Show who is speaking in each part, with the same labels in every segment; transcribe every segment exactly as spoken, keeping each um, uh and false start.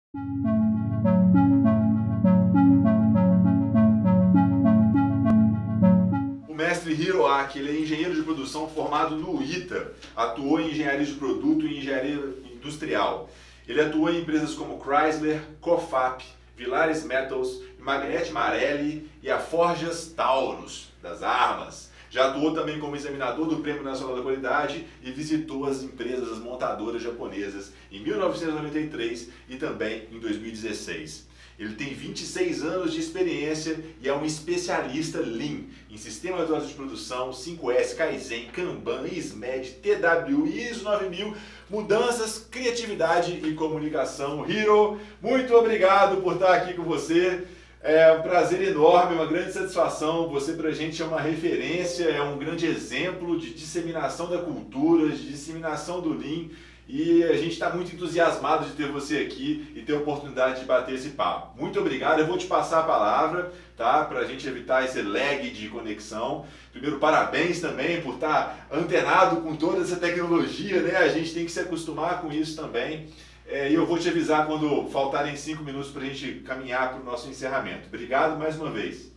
Speaker 1: O mestre Hiroaki, ele é engenheiro de produção formado no ITA, atuou em engenharia de produto e engenharia industrial. Ele atuou em empresas como Chrysler, Cofap, Villares Metals, Magnete Marelli e a Forjas Taurus, das armas. Já atuou também como examinador do Prêmio Nacional da Qualidade e visitou as empresas as montadoras japonesas em mil novecentos e noventa e três e também em dois mil e dezesseis. Ele tem vinte e seis anos de experiência e é um especialista Lean em sistemas de produção, cinco S, Kaizen, Kanban, SMED, T W I, ISO nove mil, mudanças, criatividade e comunicação. Hiro, muito obrigado por estar aqui com você. É um prazer enorme, uma grande satisfação. Você pra gente é uma referência, é um grande exemplo de disseminação da cultura, de disseminação do Lean. E a gente está muito entusiasmado de ter você aqui e ter a oportunidade de bater esse papo. Muito obrigado, eu vou te passar a palavra, tá? Para a gente evitar esse lag de conexão. Primeiro, parabéns também por estar antenado com toda essa tecnologia, né? A gente tem que se acostumar com isso também. É, e eu vou te avisar quando faltarem cinco minutos para a gente caminhar para o nosso encerramento. Obrigado mais uma vez.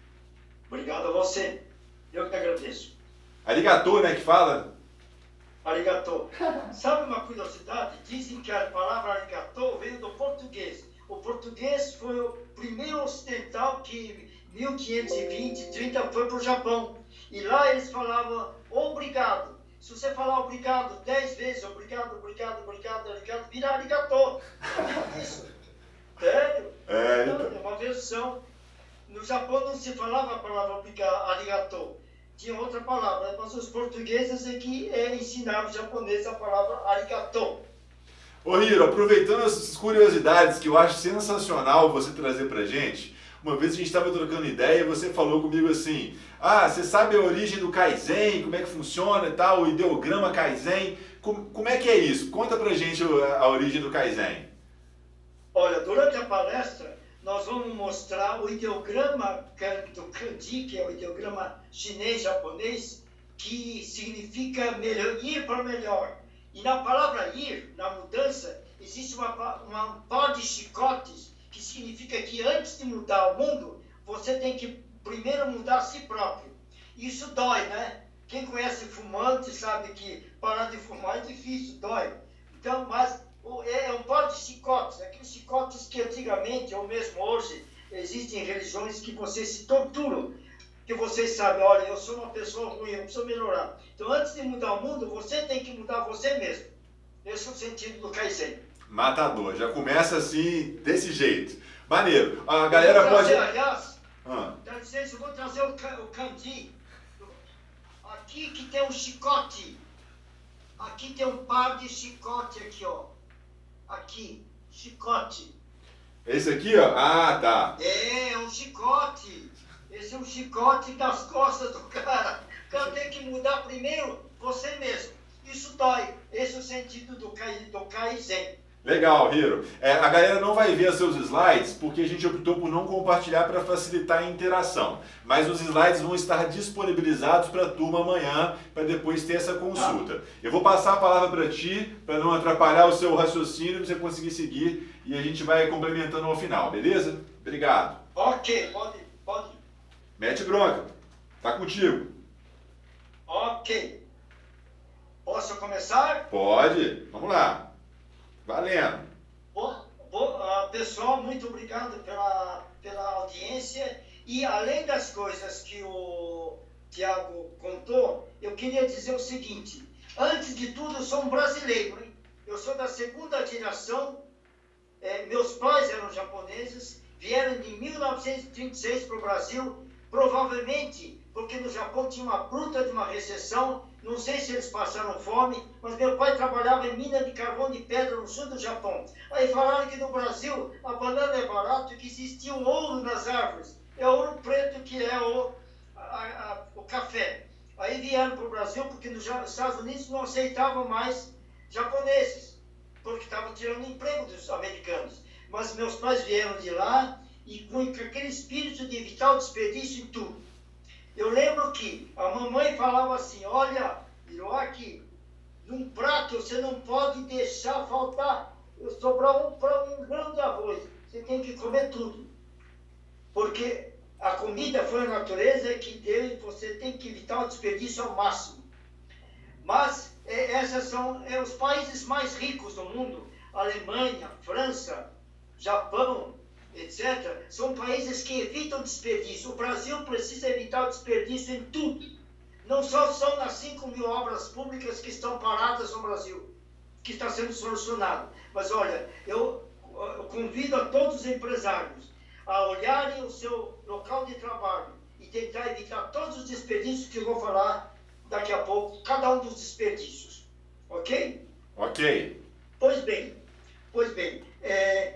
Speaker 2: Obrigado a você. Eu que agradeço.
Speaker 1: Arigatô, né, que fala?
Speaker 2: Arigatô. Sabe uma curiosidade? Dizem que a palavra arigatô veio do português. O português foi o primeiro ocidental que em mil quinhentos e vinte, trinta foi para o Japão. E lá eles falavam obrigado. Se você falar obrigado dez vezes, obrigado, obrigado, obrigado, obrigado, vira arigatô. Isso. Sério?
Speaker 1: É,
Speaker 2: então. É uma versão. No Japão não se falava a palavra arigatô. Tinha outra palavra, mas os portugueses é que é, ensinaram os japoneses a palavra arigatô.
Speaker 1: Ô Hiro, aproveitando essas curiosidades que eu acho sensacional você trazer pra gente, uma vez a gente estava trocando ideia e você falou comigo assim, ah, você sabe a origem do Kaizen, como é que funciona e tal, o ideograma Kaizen, como, como é que é isso? Conta pra gente a, a origem do Kaizen.
Speaker 2: Olha, durante a palestra, nós vamos mostrar o ideograma do Kanji, que é o ideograma chinês-japonês, que significa melhor, ir para melhor. E na palavra ir, na mudança, existe uma, uma par de chicotes, que significa que antes de mudar o mundo, você tem que primeiro mudar a si próprio. Isso dói, né? Quem conhece fumante sabe que parar de fumar é difícil, dói. Então, mas é um par de chicotes, aqueles chicotes que antigamente, ou mesmo hoje, existem religiões que vocês se torturam, que vocês sabem, olha, eu sou uma pessoa ruim, eu preciso melhorar. Então, antes de mudar o mundo, você tem que mudar você mesmo. Esse é o sentido do Kaizen.
Speaker 1: Matador, já começa assim, desse jeito. Maneiro. A galera pode...
Speaker 2: Trazer, aliás,
Speaker 1: ah.
Speaker 2: dá licença, eu vou trazer o, o kanji. Aqui que tem um chicote. Aqui tem um par de chicote aqui, ó. Aqui, chicote.
Speaker 1: Esse aqui, ó? Ah, tá.
Speaker 2: É, é um chicote. Esse é um chicote das costas do cara. O cara tem que mudar primeiro você mesmo. Isso dói. Esse é o sentido do, kai, do Kaizen.
Speaker 1: Legal, Hiro. É, a galera não vai ver seus slides porque a gente optou por não compartilhar para facilitar a interação. Mas os slides vão estar disponibilizados para a turma amanhã, para depois ter essa consulta. Ah. Eu vou passar a palavra para ti, para não atrapalhar o seu raciocínio, para você conseguir seguir e a gente vai complementando ao final, beleza? Obrigado.
Speaker 2: Ok, pode, pode.
Speaker 1: Mete bronca. Tá contigo.
Speaker 2: Ok. Posso começar?
Speaker 1: Pode. Vamos lá. Valendo!
Speaker 2: Bom, bom, uh, pessoal, muito obrigado pela, pela audiência. E além das coisas que o Tiago contou, eu queria dizer o seguinte. Antes de tudo, eu sou um brasileiro, hein? Eu sou da segunda geração. É, meus pais eram japoneses, vieram de mil novecentos e trinta e seis para o Brasil, provavelmente porque no Japão tinha uma bruta de uma recessão. Não sei se eles passaram fome, mas meu pai trabalhava em mina de carvão de pedra no sul do Japão. Aí falaram que no Brasil a banana é barato e que existia um ouro nas árvores. É ouro preto que é o, a, a, o café. Aí vieram para o Brasil porque nos Estados Unidos não aceitavam mais japoneses, porque estavam tirando emprego dos americanos. Mas meus pais vieram de lá e com aquele espírito de evitar o desperdício em tudo. Eu lembro que a mamãe falava assim, olha, Hiroaki, num prato você não pode deixar faltar, sobrar um, um grão de tem que comer tudo. Porque a comida foi a natureza que deu e você tem que evitar o desperdício ao máximo. Mas é, essas são é, os países mais ricos do mundo, Alemanha, França, Japão, etcétera, são países que evitam desperdício. O Brasil precisa evitar o desperdício em tudo. Não só são nas cinco mil obras públicas que estão paradas no Brasil, que está sendo solucionado. Mas olha, eu, eu convido a todos os empresários a olharem o seu local de trabalho e tentar evitar todos os desperdícios que eu vou falar daqui a pouco, cada um dos desperdícios. Ok?
Speaker 1: Ok.
Speaker 2: Pois bem, pois bem, é,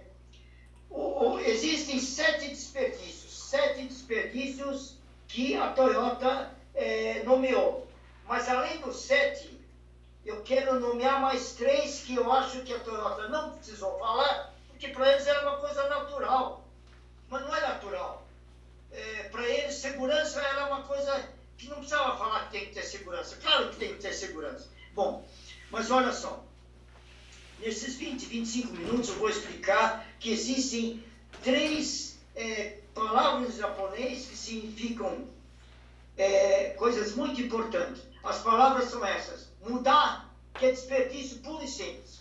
Speaker 2: o, o, existem sete desperdícios, sete desperdícios que a Toyota é, nomeou. Mas além dos sete, eu quero nomear mais três que eu acho que a Toyota não precisou falar, porque para eles era uma coisa natural. Mas não é natural. É, para eles, segurança era uma coisa que não precisava falar que tem que ter segurança. Claro que tem que ter segurança. Bom, mas olha só. Nesses vinte, vinte e cinco minutos eu vou explicar que existem três é, palavras em japonês que significam é, coisas muito importantes. As palavras são essas. Mudar, que é desperdício puro e simples.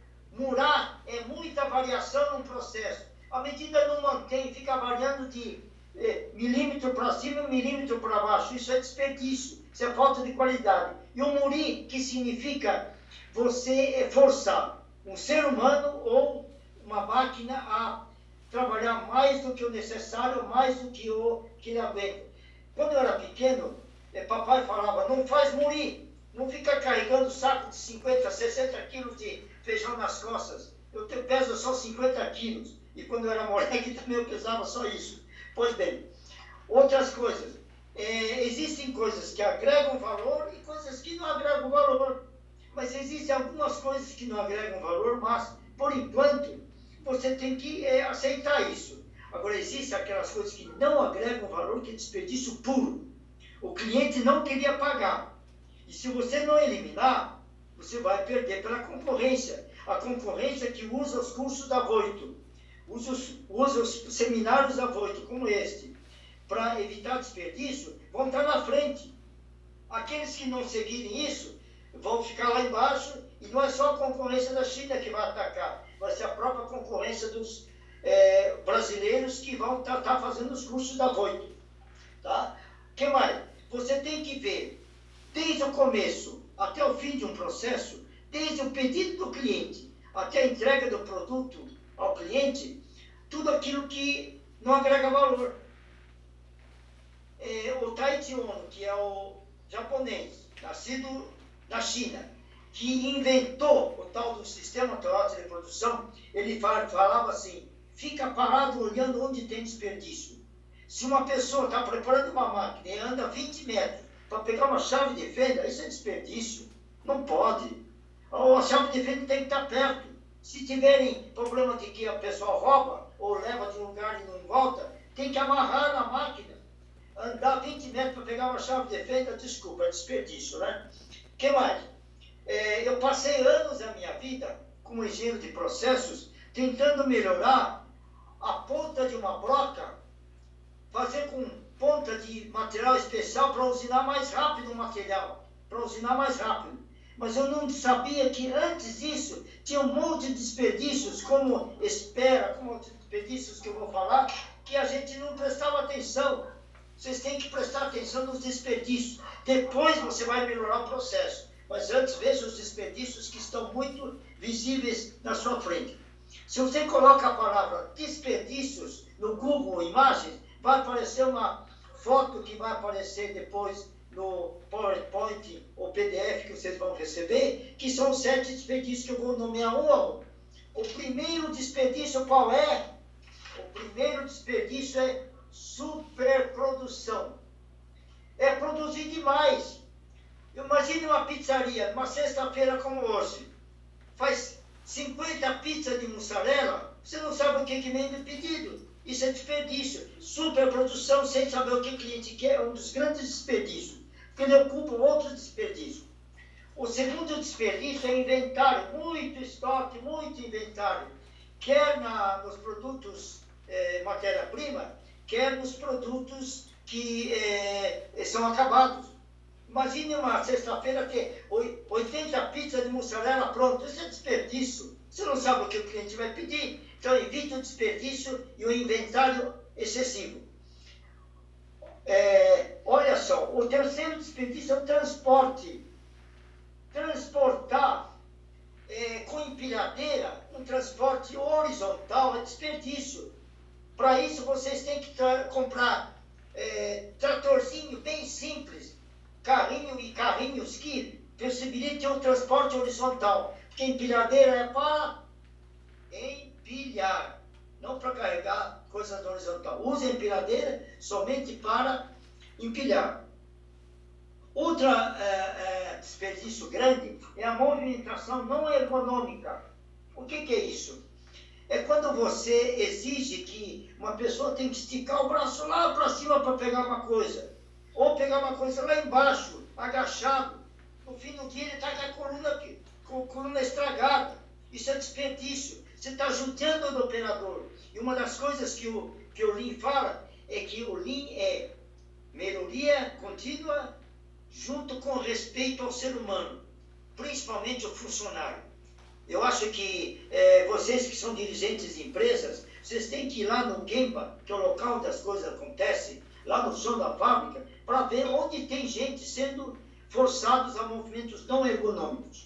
Speaker 2: Murar é muita variação no processo. A medida não mantém, fica variando de eh, milímetro para cima e milímetro para baixo. Isso é desperdício, isso é falta de qualidade. E o muri, que significa você forçar um ser humano ou uma máquina a trabalhar mais do que o necessário, mais do que o que ele aguenta. Quando eu era pequeno, eh, papai falava, não faz muri, não fica carregando saco de cinquenta, sessenta quilos de feijão nas costas. Eu te peso só cinquenta quilos. E quando eu era moleque também eu pesava só isso. Pois bem, outras coisas. É, existem coisas que agregam valor e coisas que não agregam valor. Mas existem algumas coisas que não agregam valor, mas, por enquanto, você tem que é, aceitar isso. Agora, existem aquelas coisas que não agregam valor, que é desperdício puro. O cliente não queria pagar. E se você não eliminar, você vai perder pela concorrência. A concorrência que usa os cursos da Voito. Usa os, usa os seminários da Voito, como este, para evitar desperdício, vão estar na frente. Aqueles que não seguirem isso, vão ficar lá embaixo, e não é só a concorrência da China que vai atacar, vai ser a própria concorrência dos é, brasileiros que vão estar tá, tá fazendo os cursos da Voito. Tá? O que mais? Você tem que ver, desde o começo até o fim de um processo, desde o pedido do cliente até a entrega do produto ao cliente, tudo aquilo que não agrega valor. É, o Taiichi Ohno, que é o japonês, nascido na China, que inventou o tal do sistema Toyota de produção, ele falava assim, fica parado olhando onde tem desperdício. Se uma pessoa está preparando uma máquina e anda vinte metros para pegar uma chave de fenda, isso é desperdício. Não pode. Ou a chave de fenda tem que estar perto. Se tiverem problema de que a pessoa rouba ou leva de um lugar e não volta, tem que amarrar na máquina. Andar vinte metros para pegar uma chave de fenda, desculpa, é desperdício, né? O que mais? É, eu passei anos da minha vida como engenheiro de processos tentando melhorar a ponta de uma broca, fazer com ponta de material especial para usinar mais rápido o material, para usinar mais rápido. Mas eu não sabia que antes disso tinha um monte de desperdícios, como espera, como desperdícios que eu vou falar, que a gente não prestava atenção. Vocês têm que prestar atenção nos desperdícios. Depois você vai melhorar o processo. Mas antes veja os desperdícios que estão muito visíveis na sua frente. Se você coloca a palavra desperdícios no Google Imagens, vai aparecer uma foto que vai aparecer depois no PowerPoint ou P D F que vocês vão receber, que são sete desperdícios que eu vou nomear um a um. O primeiro desperdício qual é? O primeiro desperdício é superprodução. É produzir demais. Imagine uma pizzaria, numa sexta-feira como hoje, faz cinquenta pizzas de mussarela, você não sabe o que que vem no pedido. Isso é desperdício. Superprodução sem saber o que o cliente quer é um dos grandes desperdícios, porque ele ocupa outro desperdício. O segundo desperdício é inventário, muito estoque, muito inventário. quer na, nos produtos eh, matéria-prima, quer nos produtos que eh, são acabados. Imagine uma sexta-feira ter oitenta pizzas de mussarela pronto, isso é desperdício. Você não sabe o que o cliente vai pedir, então evite o desperdício e o inventário excessivo. É, olha só, o terceiro desperdício é o transporte. Transportar é, com empilhadeira, um transporte horizontal é desperdício. Para isso vocês têm que comprar é, tratorzinho bem simples, carrinho e carrinhos que possibilitem o transporte horizontal. Porque empilhadeira é para empilhar, não para carregar coisas na horizontal. Use a empilhadeira somente para empilhar. Outro é, é, desperdício grande é a movimentação não ergonômica. O que, que é isso? É quando você exige que uma pessoa tem que esticar o braço lá para cima para pegar uma coisa, ou pegar uma coisa lá embaixo, agachado. No fim do dia ele está com a coluna, com a coluna estragada. Isso é desperdício. Você está ajudando o operador. E uma das coisas que o, que o Lean fala é que o Lean é melhoria contínua junto com respeito ao ser humano, principalmente ao funcionário. Eu acho que é, vocês que são dirigentes de empresas, vocês têm que ir lá no Gemba, que é o local onde as coisas acontecem, lá no chão da fábrica, para ver onde tem gente sendo forçados a movimentos não ergonômicos.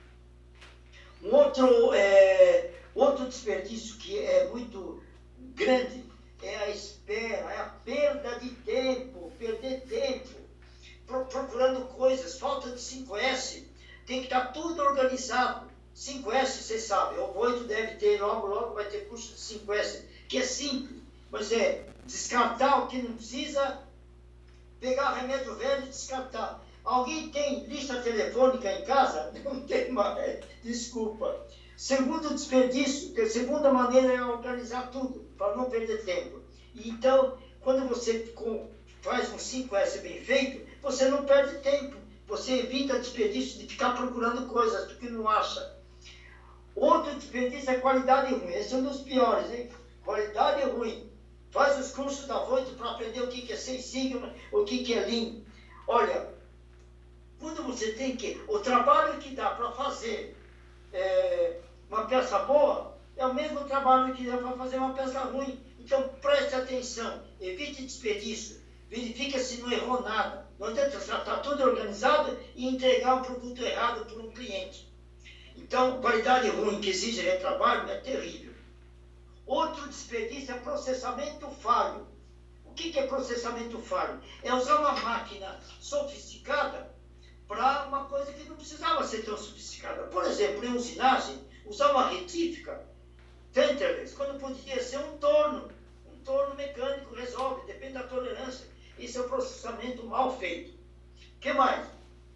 Speaker 2: Um outro, é, outro desperdício que é muito grande é a espera, é a perda de tempo, perder tempo, procurando coisas, falta de cinco S, tem que estar tudo organizado. cinco S, vocês sabem, o Boito deve ter, logo, logo vai ter curso de cinco S, que é simples, mas é descartar o que não precisa, pegar remédio velho e descartar. Alguém tem lista telefônica em casa? Não tem mais, desculpa. Segundo desperdício, a segunda maneira é organizar tudo, para não perder tempo. Então, quando você faz um cinco S bem feito, você não perde tempo, você evita desperdício de ficar procurando coisas que não acha. Outro desperdício é qualidade ruim, esse é um dos piores, hein? Qualidade ruim. Faz os cursos da Voito para aprender o que é Six Sigma, o que é Lean. Olha, quando você tem que... O trabalho que dá para fazer é, uma peça boa é o mesmo trabalho que dá para fazer uma peça ruim. Então, preste atenção, evite desperdício, verifique se não errou nada. Não adianta estar tudo organizado e entregar um produto errado para um cliente. Então, qualidade ruim que exige retrabalho é terrível. Outro desperdício é processamento falho. O que é processamento falho? É usar uma máquina sofisticada para uma coisa que não precisava ser tão sofisticada. Por exemplo, em usinagem, usar uma retífica tenterless, quando podia ser um torno. Um torno mecânico resolve, depende da tolerância. Isso é o processamento mal feito. O que mais?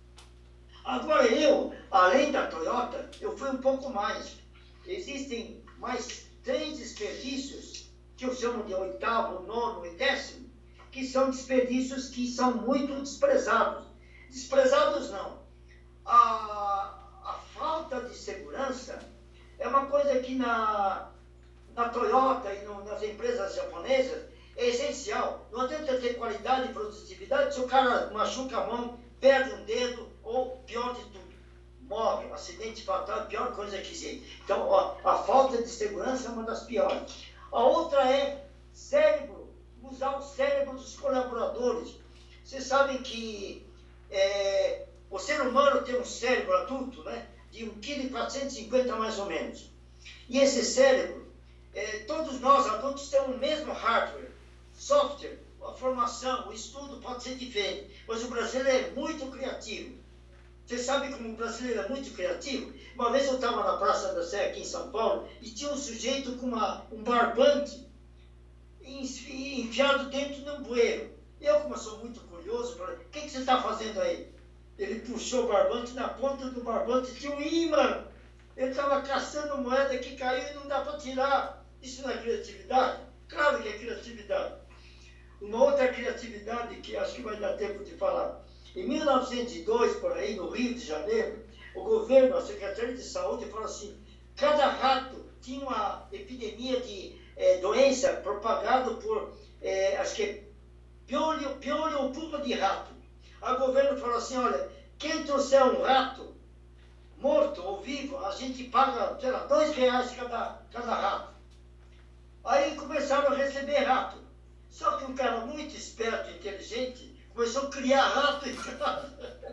Speaker 2: Agora eu, além da Toyota, eu fui um pouco mais. Existem mais três desperdícios, que eu chamo de oitavo, nono e décimo, que são desperdícios que são muito desprezados. Desprezados não. A, a falta de segurança é uma coisa que na, na Toyota e no, nas empresas japonesas é essencial. Não adianta ter qualidade e produtividade se o cara machuca a mão, perde um dedo ou, pior de tudo, morre. Um acidente fatal é a pior coisa que existe. Então, ó, a falta de segurança é uma das piores. A outra é cérebro, usar o cérebro dos colaboradores. Vocês sabem que é, o ser humano tem um cérebro adulto, né, de um vírgula quatrocentos e cinquenta quilos mais ou menos. E esse cérebro, é, todos nós adultos temos o mesmo hardware, software, a formação, o estudo pode ser diferente, mas o brasileiro é muito criativo. Você sabe como o brasileiro é muito criativo? Uma vez eu estava na Praça da Sé, aqui em São Paulo, e tinha um sujeito com uma, um barbante enfiado dentro de um bueiro. Eu, como eu sou muito curioso, falei, o que, que você está fazendo aí? Ele puxou o barbante, na ponta do barbante tinha um imã. Ele estava caçando moeda que caiu e não dá para tirar. Isso não é criatividade? Claro que é criatividade. Uma outra criatividade que acho que vai dar tempo de falar. Em mil novecentos e dois, por aí, no Rio de Janeiro, o governo, a Secretaria de Saúde, falou assim, cada rato tinha uma epidemia de é, doença propagada por, é, acho que é piolho, piolho ou pulga de rato. Aí o governo falou assim, olha, quem trouxer um rato, morto ou vivo, a gente paga, sei lá, dois reais cada, cada rato. Aí começaram a receber rato. Só que um cara muito esperto, inteligente, começou a criar rato em casa.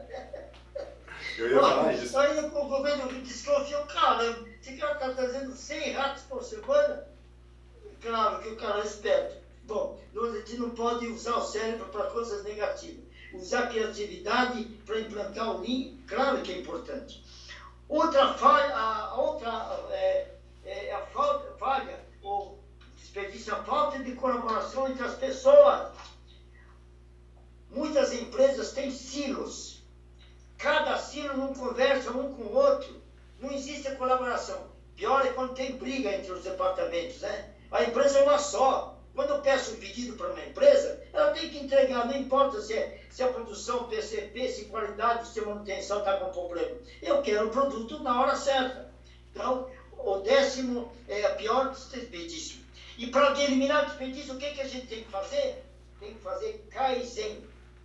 Speaker 1: Eu ia falar isso.
Speaker 2: Aí o governo desconfiou, cara, esse cara está trazendo cem ratos por semana. Claro que o cara é esperto. Bom, a gente não pode usar o cérebro para coisas negativas. Usar a criatividade para implantar o Lean, claro que é importante. Outra falha, a outra é, é a falta, falha, ou desperdício, a falta de colaboração entre as pessoas. Muitas empresas têm silos. Cada silo não conversa um com o outro. Não existe a colaboração. Pior é quando tem briga entre os departamentos, né? A empresa é uma só. Quando eu peço um pedido para uma empresa, ela tem que entregar, não importa se, é, se a produção, P C P, se qualidade, se a manutenção está com problema. Eu quero o produto na hora certa. Então, o décimo é a pior desperdício. E para eliminar o desperdício, o que, que a gente tem que fazer? Tem que fazer Kaizen.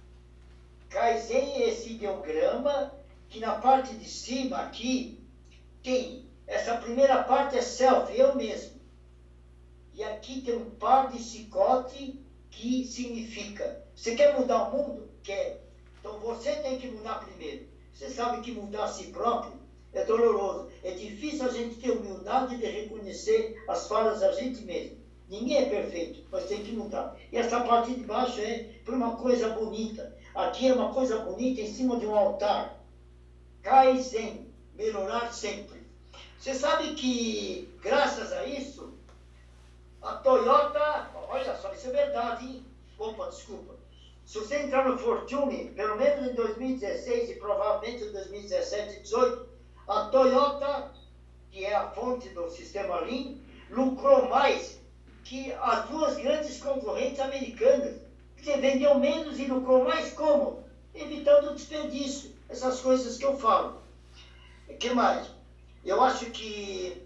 Speaker 2: Kaizen é esse ideograma que na parte de cima aqui tem, essa primeira parte é self, eu mesmo. E aqui tem um par de chicote que significa, você quer mudar o mundo? Quer. Então você tem que mudar primeiro. Você sabe que mudar a si próprio é doloroso. É difícil a gente ter humildade de reconhecer as falhas da gente mesmo. Ninguém é perfeito, mas tem que mudar. E essa parte de baixo é para uma coisa bonita. Aqui é uma coisa bonita em cima de um altar. Kaizen, melhorar sempre. Você sabe que, graças a isso, a Toyota, olha só, isso é verdade, hein? Opa, desculpa. Se você entrar no Fortune, pelo menos em dois mil e dezesseis e provavelmente em dois mil e dezessete e dezoito, a Toyota, que é a fonte do sistema Lean, lucrou mais que as duas grandes concorrentes americanas. Você vendeu menos e lucrou mais como? Evitando o desperdício. Essas coisas que eu falo. O que mais? Eu acho que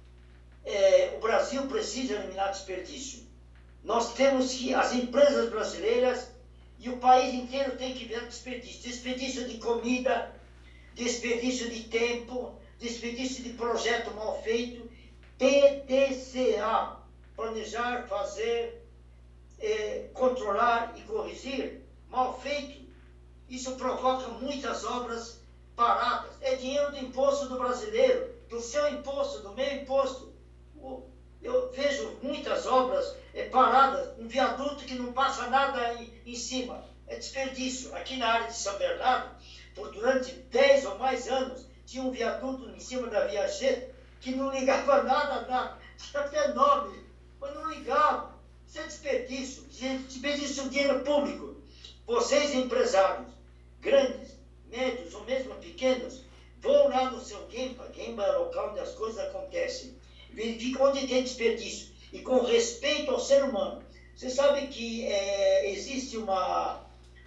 Speaker 2: é, o Brasil precisa eliminar desperdício. Nós temos que, as empresas brasileiras e o país inteiro tem que ver desperdício. Desperdício de comida, desperdício de tempo, desperdício de projeto mal feito. P D C A, planejar, fazer, é, controlar e corrigir, mal feito. Isso provoca muitas obras paradas. É dinheiro do imposto do brasileiro, do seu imposto, do meu imposto. Eu vejo muitas obras é, paradas, um viaduto que não passa nada em, em cima. É desperdício. Aqui na área de São Bernardo, por durante dez ou mais anos, tinha um viaduto em cima da Via G que não ligava nada, nada. Tinha até nome, mas não ligava. Isso é desperdício. Desperdício de dinheiro público. Vocês, empresários, grandes, médios ou mesmo pequenos, vão lá no seu Gemba. Gemba é o local onde as coisas acontecem. Verifica onde tem desperdício. E com respeito ao ser humano. Você sabe que é, existe uma,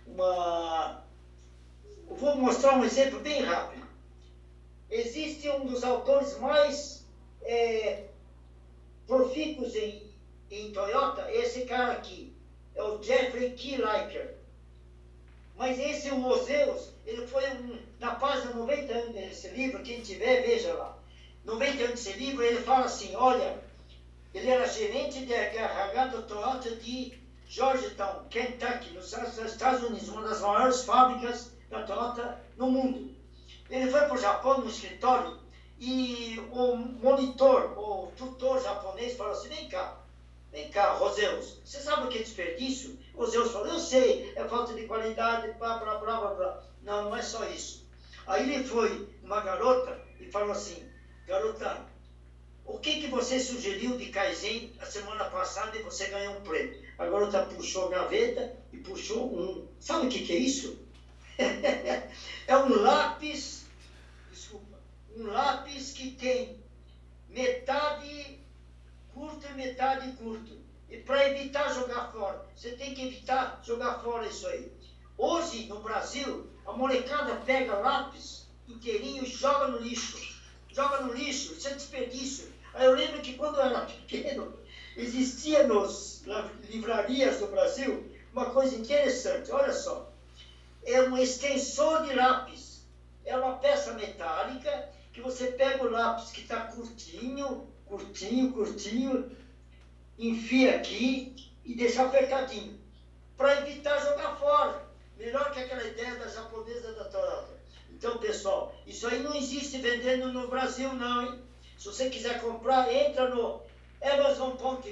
Speaker 2: uma... Eu vou mostrar um exemplo bem rápido. Existe um dos autores mais é, profícuos em, em Toyota, esse cara aqui. É o Jeffrey Keyliker. Mas esse, o Ozeus, ele foi um, na página noventa anos desse livro, quem tiver, veja lá. noventa anos desse livro, ele fala assim, olha, ele era gerente de R H do Toyota de Georgetown, Kentucky, nos Estados Unidos, uma das maiores fábricas da Toyota no mundo. Ele foi para o Japão, no escritório, e o monitor, o tutor japonês falou assim, vem cá, vem cá, Roseus, você sabe o que é desperdício? Roseus falou, eu sei, é falta de qualidade, blá, blá, blá, blá, blá. Não, não é só isso. Aí ele foi uma garota e falou assim, garota, o que, que você sugeriu de Kaizen a semana passada e você ganhou um prêmio? A garota puxou a gaveta e puxou um... Sabe o que, que é isso? É um lápis, desculpa, um lápis que tem metade curto e metade curto. E para evitar jogar fora, você tem que evitar jogar fora isso aí. Hoje, no Brasil, a molecada pega lápis inteirinho e joga no lixo. Joga no lixo, isso é desperdício. Aí eu lembro que quando eu era pequeno, existia nos livrarias do Brasil uma coisa interessante, olha só. É um extensor de lápis. É uma peça metálica que você pega o lápis que está curtinho, curtinho, curtinho, enfia aqui e deixa apertadinho, para evitar jogar fora. Melhor que aquela ideia da japonesa da Toyota. Então, pessoal, isso aí não existe vendendo no Brasil, não, hein? Se você quiser comprar, entra no amazon ponto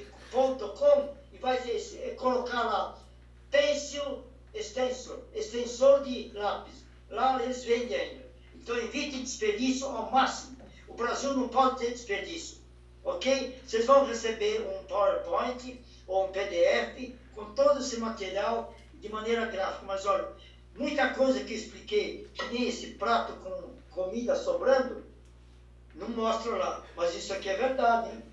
Speaker 2: com e vai colocar lá Pencil Extensor, extensor de lápis. Lá eles vendem ainda. Então, evite desperdício ao máximo. O Brasil não pode ter desperdício, ok? Vocês vão receber um PowerPoint ou um P D F com todo esse material de maneira gráfica. Mas, olha, muita coisa que eu expliquei, que nem esse prato com comida sobrando, não mostro lá. Mas isso aqui é verdade, hein?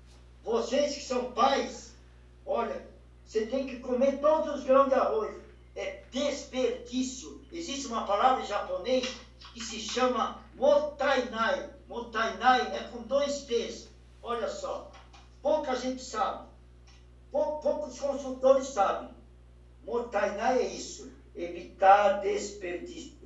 Speaker 2: Vocês que são pais, olha, você tem que comer todos os grãos de arroz. É desperdício. Existe uma palavra em japonês que se chama mottainai. Mottainai é com dois T's. Olha só, pouca gente sabe. Pou, poucos consultores sabem. Mottainai é isso, evitar desperdício.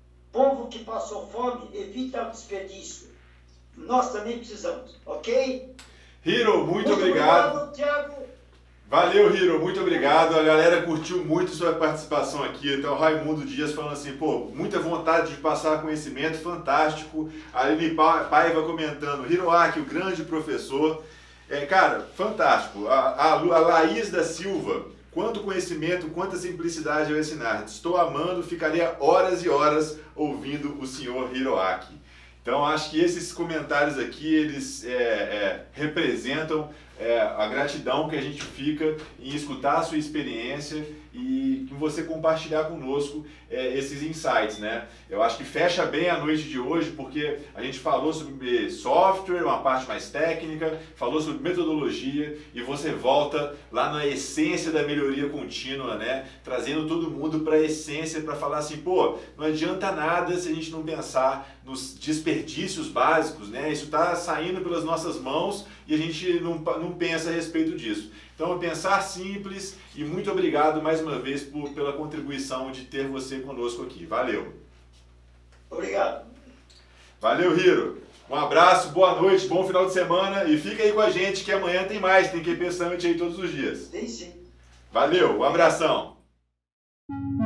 Speaker 2: Povo que passou fome, evita o desperdício. Nós também precisamos, ok?
Speaker 1: Hiro, muito, muito
Speaker 2: obrigado.
Speaker 1: obrigado,
Speaker 2: Thiago.
Speaker 1: Valeu, Hiro, muito obrigado. A galera curtiu muito sua participação aqui. Então, o Raimundo Dias falando assim, pô, muita vontade de passar conhecimento, fantástico. A Aline Paiva comentando, Hiroaki, o grande professor. É, cara, fantástico. A, a, a Laís da Silva, quanto conhecimento, quanta simplicidade ao ensinar. Estou amando, ficaria horas e horas ouvindo o senhor Hiroaki. Então, acho que esses comentários aqui, eles é, é, representam é, a gratidão que a gente fica em escutar a sua experiência e que você compartilhar conosco é, esses insights, né? Eu acho que fecha bem a noite de hoje, porque a gente falou sobre software, uma parte mais técnica, falou sobre metodologia e você volta lá na essência da melhoria contínua, né? Trazendo todo mundo para a essência, para falar assim, pô, não adianta nada se a gente não pensar nos desperdícios básicos, né? Isso está saindo pelas nossas mãos e a gente não, não pensa a respeito disso. Então, pensar simples e muito obrigado mais uma vez por, pela contribuição de ter você conosco aqui. Valeu!
Speaker 2: Obrigado!
Speaker 1: Valeu, Hiro! Um abraço, boa noite, bom final de semana e fica aí com a gente que amanhã tem mais, tem Q P Summit aí todos os dias.
Speaker 2: Tem sim.
Speaker 1: Valeu, um abração!